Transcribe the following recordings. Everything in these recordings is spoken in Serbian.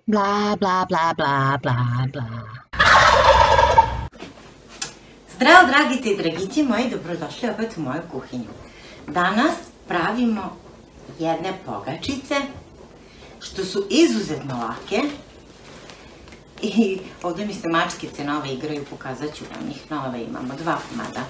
Bla, bla, bla, bla, bla, bla. Zdravo, dragice i dragići moji, dobrodošli opet u moju kuhinju. Danas pravimo jedne pogačice, što su izuzetno lake. I ovdje mi se mačkice nove igraju, pokazat ću vam ih nove, imamo 2 komada.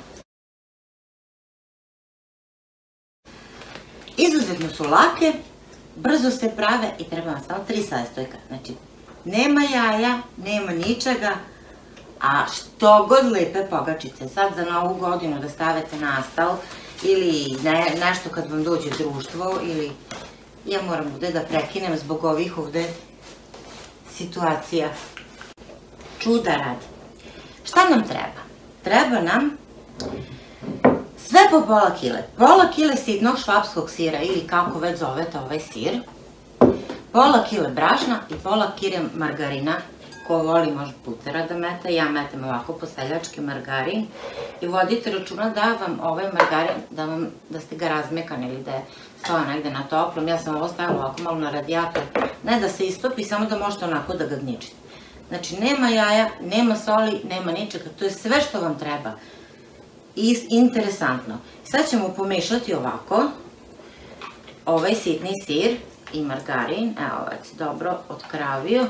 Izuzetno su lake, brzo se prave i treba vam samo 3 sastojka. Znači, nema jaja, nema ničega, a što god lepe pogačice. Sad za novu godinu da stavete na stal ili nešto kad vam dođe društvo ili ja moram ovde da prekinem zbog ovih ovde situacija. Čuda radi. Šta nam treba? Treba nam sve po pola kile. Pola kile sitnog švapskog sira ili kako već zovete ovaj sir. Pola kile brašna i pola kile margarina. Ko voli može putera da mete, ja metem ovako po seljački margarin. I vodite računa da vam ovaj margarin, da ste ga razmekani ili da je stoja negde na toplom. Ja sam ovo stavila ovako malo na radijator, ne da se istopi, samo da možete onako da ga gničite. Znači, nema jaja, nema soli, nema ničega, to je sve što vam treba. I interesantno. Sad ćemo pomešati ovako ovaj sitni sir i margarin. Evo, već dobro otkravio.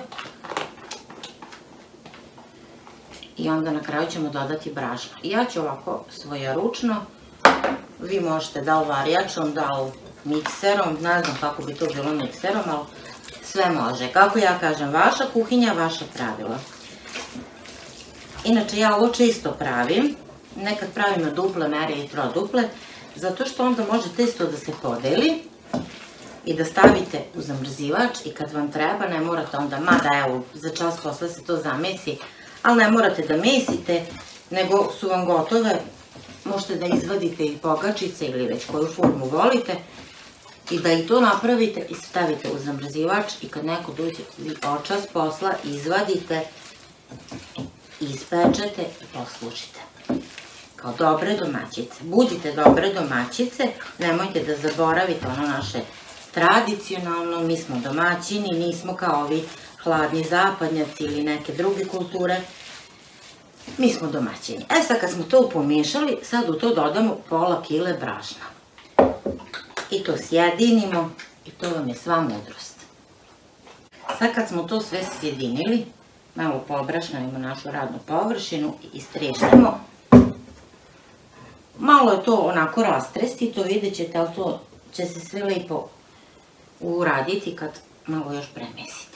I onda na kraju ćemo dodati brašno. Ja ću ovako svojeručno, vi možete da li varijačom, da li mikserom, ne znam kako bi to bilo mikserom, ali sve može. Kako ja kažem, vaša kuhinja, vaša pravila. Inače, ja ovo čisto pravim, nekad pravim na duple mere i troduple, zato što onda može testo da se podeli i da stavite u zamrzivač i kad vam treba, ne morate onda, mada evo, za čas posle se to zamesi, ali ne morate da mesite, nego su vam gotove, možete da izvadite i pogačice ili već koju formu volite i da i to napravite i stavite u zamrzivač i kad neko dođe, vi očas posla izvadite, ispečete i poslužite. Kao dobre domaćice. Budite dobre domaćice, nemojte da zaboravite ono naše tradicionalno, mi smo domaćini, nismo kao ovi hladni zapadnjaci ili neke druge kulture. Mi smo domaćini. E sad kad smo to pomiješali, sad u to dodamo pola kile brašna. I to sjedinimo i to vam je sva mudrost. Sad kad smo to sve sjedinili, malo pobrašnjavimo našu radnu površinu i istrešnemo. Malo je to onako rastresti, vidjet ćete, ali to će se sve lepo uraditi kad malo još premesite.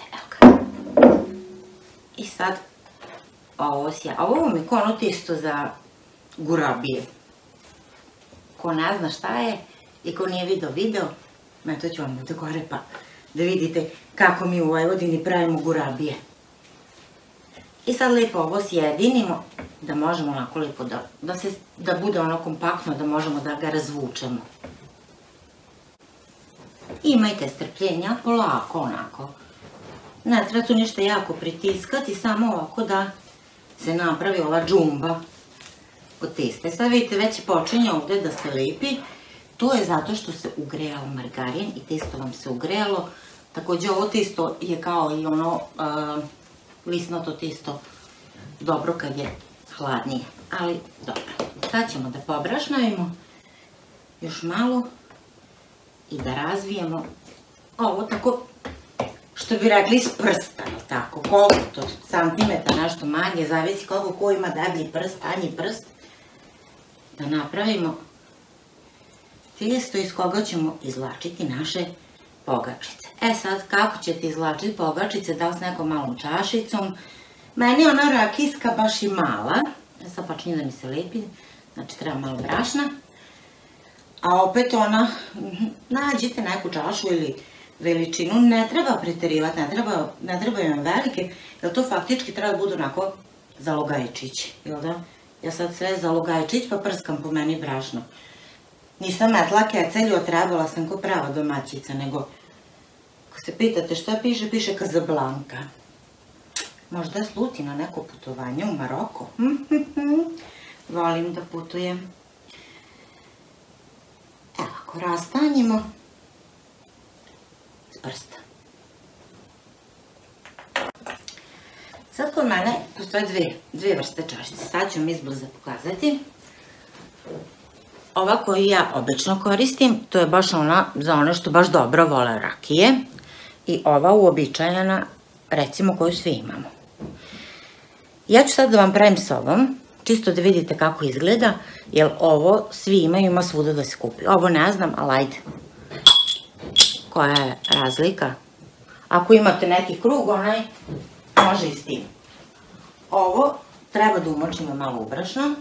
I sad ovo vam je kao ono testo za gurabije. Ko ne zna šta je i ko nije video, to ću vam ovdje gore pa da vidite kako mi u Vojvodini pravimo gurabije. I sad lepo ovo sjedinimo da možemo onako lepo da bude ono kompaktno, da možemo da ga razvučemo. Imajte strpljenja, polako onako. Ne treba tu ništa jako pritiskati, samo ovako da se napravi ova džumba od testa. Sad vidite, već počinje ovdje da se lepi. To je zato što se ugrejao margarin i testo vam se ugrejalo. Također ovo testo je kao i ono lisnato testo dobro kad je hladnije. Ali dobro, sad ćemo da pobrašnjavimo još malo i da razvijemo ovo tako, što bi rekli s prsta, tako, koliko to, santimetar, nešto manje, zavisi koliko ko ima deblji prst, tanji prst, da napravimo testo iz koga ćemo izvlačiti naše pogačice. E sad, kako ćete izvlačiti pogačice, da li s nekom malom čašicom, meni je ona rakijska baš i mala, sad počinje da mi se lepi, znači treba malo brašna, a opet ona, nađite neku čašu ili veličinu, ne treba preterivati, ne trebaju vam velike, jer to faktički treba da budu onako zalogajčići, jel da? Ja sad sve zalogajčić pa prskam po meni brašno. Nisam metla kecelju, trebala sam ko prava domaćica, nego ako se pitate šta piše, piše Casablanca. Možda je sluti na neko putovanje u Maroko. Volim da putujem. Evo, ako rastanjimo s prsta. Sad kod mene postoje dve vrste čašice. Sad ću vam izbliza pokazati. Ova koju ja obično koristim, to je baš ona za one što baš dobro vole rakije. I ova uobičajena, recimo, koju svi imamo. Ja ću sad da vam pravim s ovom, čisto da vidite kako izgleda, jer ovo svi imaju, ima svuda da se kupi. Ovo ne znam, ali ajde. Koja je razlika? Ako imate neki krug, onaj može i s tim. Ovo treba da umočimo malo u brašno.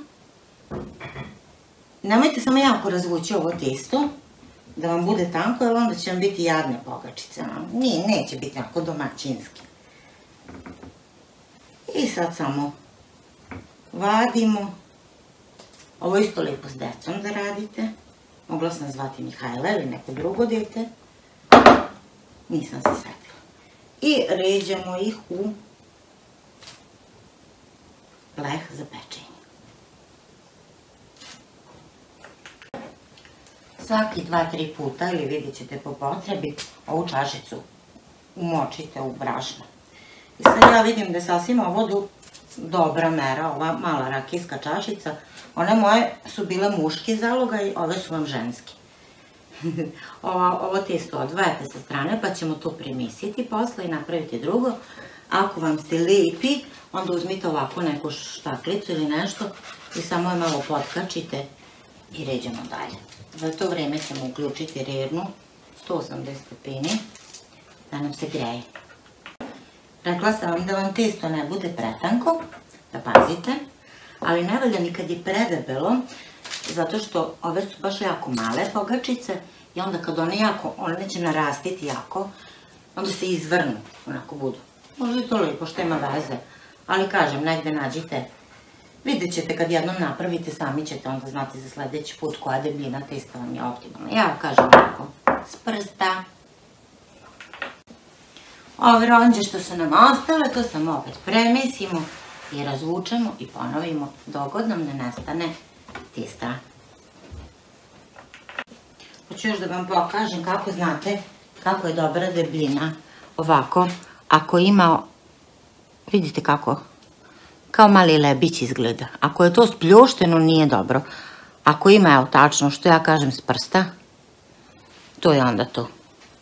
Nemojte samo jako razvući ovo testo, da vam bude tanko, jer onda će vam biti jadne pogačice. Neće biti jako domaćinski. I sad samo vadimo. Ovo isto lepo s decom da radite. Mogla sam zvati Mihajla ili neko drugo dete. Nisam se setila. I ređamo ih u leh za pečenje. Svaki 2-3 puta, ili vidjet ćete po potrebi, ovu čašicu umočite u brašno. I sad ja vidim da je sasvim ovo dobra mera, ova mala rakijska čašica. One moje su bile muški zalogaj, ove su vam ženski. Ovo testo odvajate sa strane pa ćemo to premisiti posle i napraviti drugo. Ako vam se lepi, onda uzmite ovako neku štaklicu ili nešto i samo je malo potkačite i ređemo dalje. Za to vreme ćemo uključiti rernu 180 stepeni da nam se greje. Rekla sam vam da vam testo ne bude pretanko, da pazite, ali ne valja ni kad je predebelo, zato što ove su baš jako male pogačice i onda kad one će narastiti jako, onda se izvrnu, onako budu. Možda je to lepo što ima veze, ali kažem, negde nađite. Vidjet ćete kad jednom napravite, sami ćete onda znati za sledeći put koja debljina testa vam je optimalna. Ja vam kažem ovako, s prsta. Ove ronđe što su nam ostale, to samo opet premesimo i razvučemo i ponovimo dok nam ne nestane testa. Hoću još da vam pokažem kako znate kako je dobra debljina. Ovako, ako ima, vidite kako, kao mali lebić izgleda. Ako je to spljušteno, nije dobro. Ako ima, evo tačno, što ja kažem s prsta, to je onda to.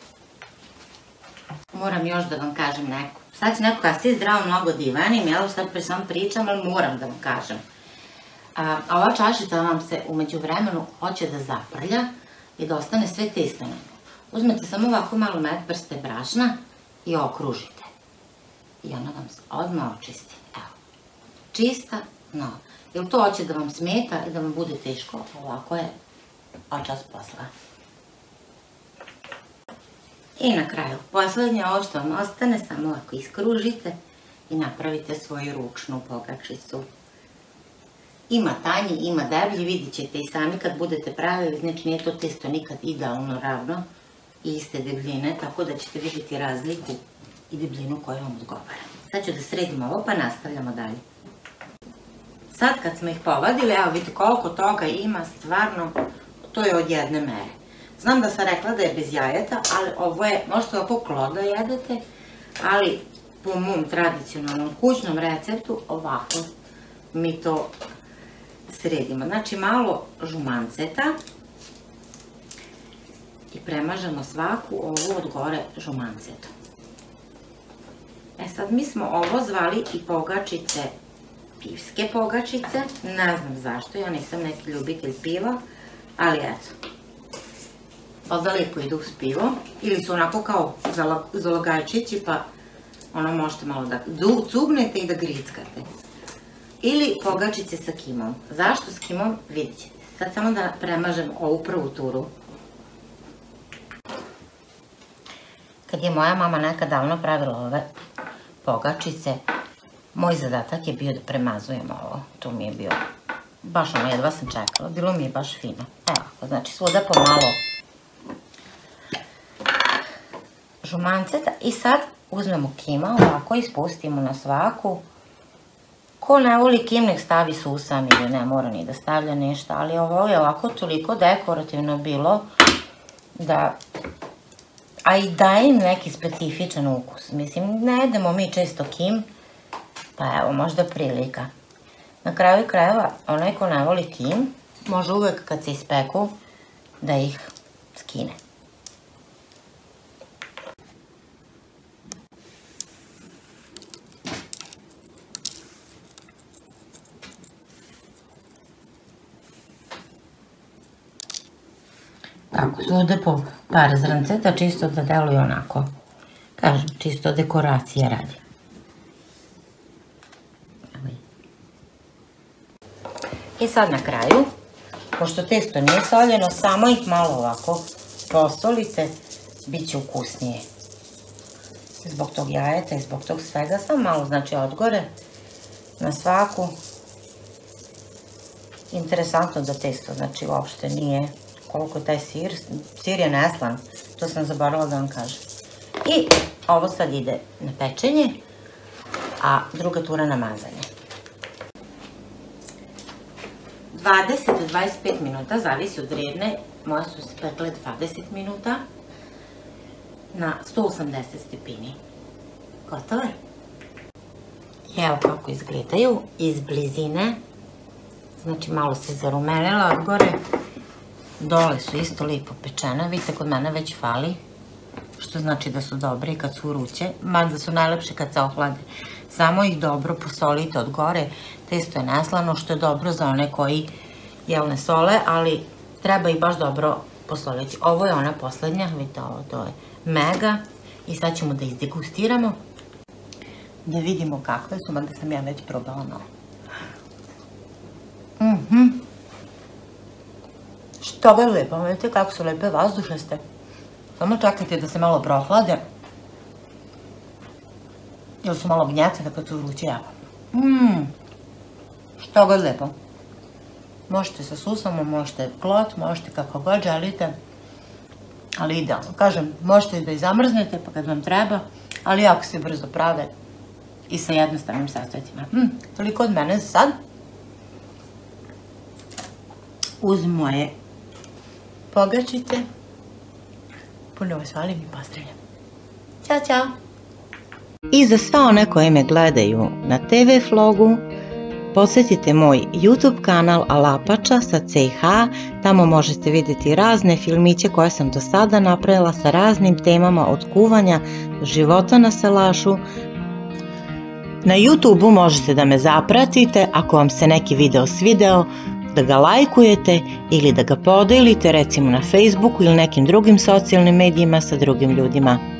Moram još da vam kažem neko. Sad će neko kasnije zdravo mnogo divanim, jel sad pre sam pričam, ali moram da vam kažem. Ova čašica vam se umeđu vremenu hoće da zaprlja i da ostane sve testo na nju. Uzmete samo ovako malo medprste brašna i okružite. I ona vam se odmah očisti. Evo. Čista, no. Jer to hoće da vam smeta i da vam bude teško. Ovako je očas posla. I na kraju, poslednje ovo što vam ostane, samo ovako iskružite i napravite svoju ručnu pogačicu. Ima tanji, ima deblji, vidit ćete i sami kad budete pravili, znači nije to testo nikad idealno ravno i iste debljine, tako da ćete vidjeti razliku i debljinu koju vam odgovara. Sad ću da sredim ovo pa nastavljamo dalje. Sad kad smo ih povadili, evo vidite koliko toga ima, stvarno, to je od jedne mere. Znam da sam rekla da je bez jajeta, ali ovo je, možete ovako kloda jedete, ali po mom tradicionalnom kućnom receptu ovako mi to sredimo. Znači malo žumanceta i premažemo svaku ovu od gore žumancetom. E sad mi smo ovo zvali i pogačice, pivske pogačice, ne znam zašto, ja nisam neki ljubitelj piva, ali eto. Onda lepo idu uz pivo, ili su onako kao zalogajčići, pa ono možete malo da cugnete i da grickate. Ili pogačice sa kimom. Zašto s kimom? Vidjet ćete. Sad samo da premažem ovu prvu turu. Kad je moja mama nekad davno pravila ove pogačice, moj zadatak je bio da premazujem ovo. To mi je bio, baš ono, jedva sam čekala, bilo mi je baš fino. Evo, znači svuda pomalo žumanceta i sad uzmemo kima ovako i spustimo na svaku. Ko ne voli kim, nek stavi susam ili ne mora ni da stavlja nešto, ali ovo je ovako toliko dekorativno bilo da, a i daje im neki specifičan ukus. Mislim, ne jedemo mi često kim, Pa evo, možda prilika. Na kraju krajeva, onaj ko ne voli tim, može uvek kad se ispeku da ih skine. Tako, sude po par zrnceta, čisto da deluje onako, kažem, čisto dekoracije radi. I sad na kraju, pošto testo nije soljeno, samo ih malo ovako posolite, bit će ukusnije. Zbog tog jajeta i zbog tog svega, samo malo, znači odgore na svaku. Interesantno da testo, znači uopšte nije, koliko je taj sir, sir je neslan, to sam zaboravila da vam kažem. I ovo sad ide na pečenje, a druga tura na mazanje. 20 do 25 minuta, zavisi od redne, moje su se pekle 20 minuta na 180 stepeni. Gotovo je. Evo kako izgledaju iz blizine, znači malo se zarumenila od gore, dole su isto lipo pečene, vidite kod mene već fali, što znači da su dobre kad su vruće, mada su najlepše kad se ohlade. Samo ih dobro posolite od gore, testo je neslano, što je dobro za one koji ne sole, ali treba ih baš dobro posoliti. Ovo je ona poslednja, vidite ovo, to je mega i sad ćemo da izdegustiramo, da vidimo kakve su, mada sam ja već probala malo. Što je lepo, vidite kako su lepe, vazdušaste. Samo čekajte da se malo prohlade. Ili su malo gnjecane kad su vruće jako. Što je lepo. Možete sa susamom, možete klot, možete kako god želite. Ali idealno. Kažem, možete i da ih zamrznete pa kad vam treba, ali jako se brzo prave i sa jednostavnim sastojcima. Toliko od mene za sad. Uz moje pogačice. Puno vas volim i pozdravljam. Ćao, čao! I za sva one koje me gledaju na TV Vlogu, posjetite moj YouTube kanal Alapača sa CH, tamo možete vidjeti razne filmiće koje sam do sada napravila sa raznim temama od kuvanja do života na salašu. Na YouTube-u možete da me zapratite ako vam se neki video svideo, da ga lajkujete ili da ga podelite recimo na Facebooku ili nekim drugim socijalnim medijima sa drugim ljudima.